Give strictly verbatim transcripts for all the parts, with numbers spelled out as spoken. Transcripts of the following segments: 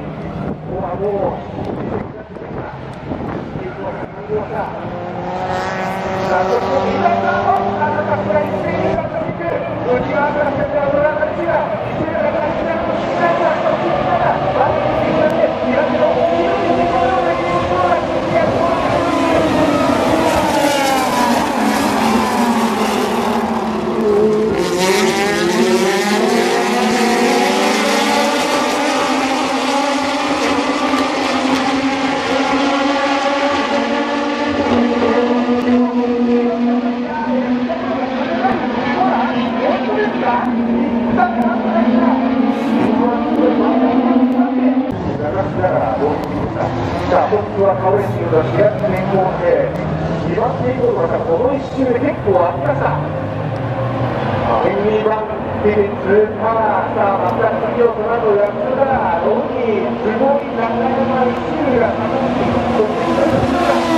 ここはもうさあ、そして三浦さんもなかなかフライステージが飛びく内側から先は村上氏が一塁から一塁のしっかりと足をついたらバックに向かって東の黄色いところを投げることができる。さあ、トップはカウレシンがしがつ先行で、にばん手以降の方、このいっ周で結構ありました。にばん手で通過、さあ、松田先ほどなど安田、ロニー、すごい中山、いち周が楽しい、そして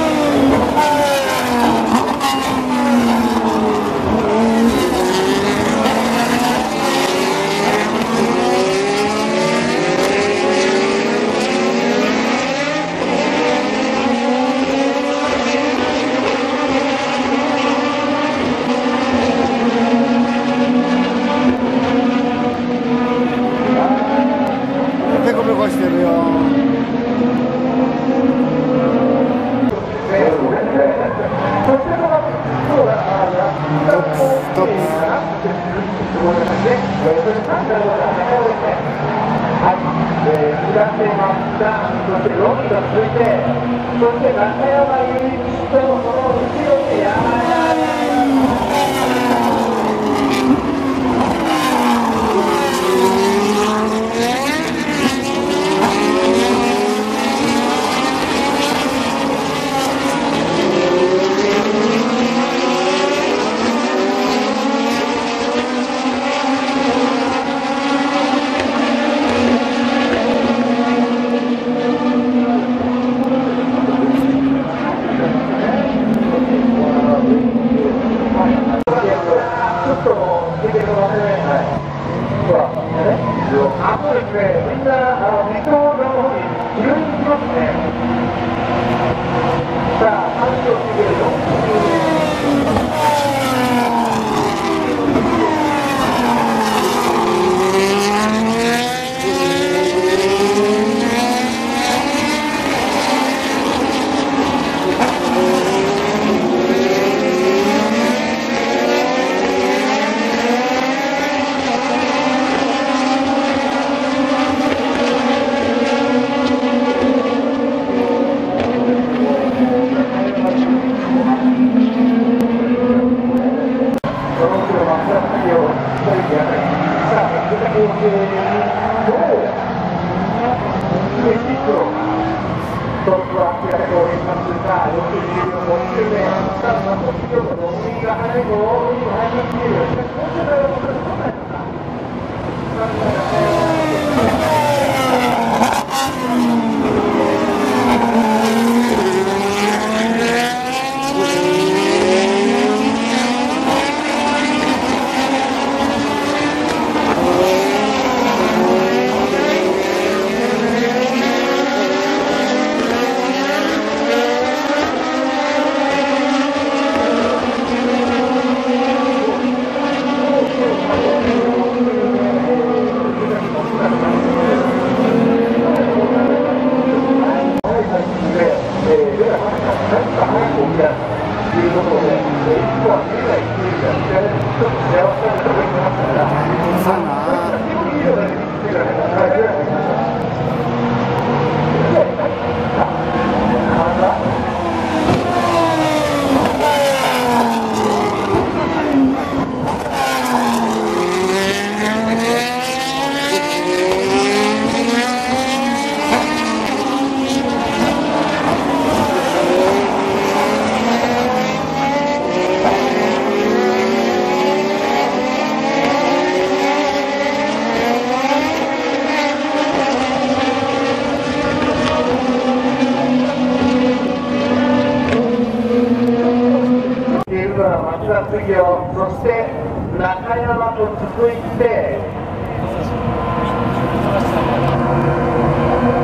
そして中山と続いて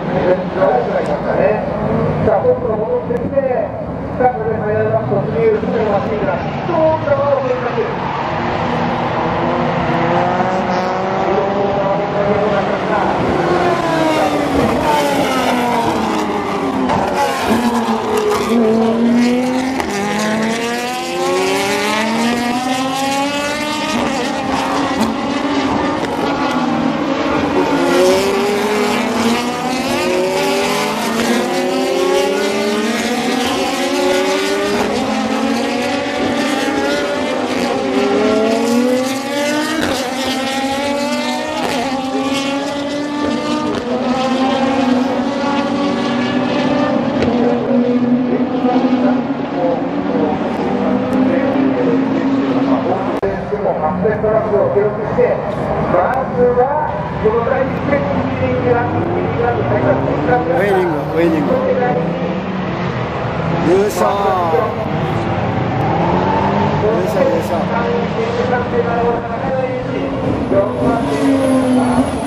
さあ、トップが戻ってきて、さあ、これでファイナルラップ突入、すぐにマシンが、どうかは追いかける。はっせんトラックを記録して、まずはこの第一節リーグがウェイニング、ウェイニング優勝優勝優勝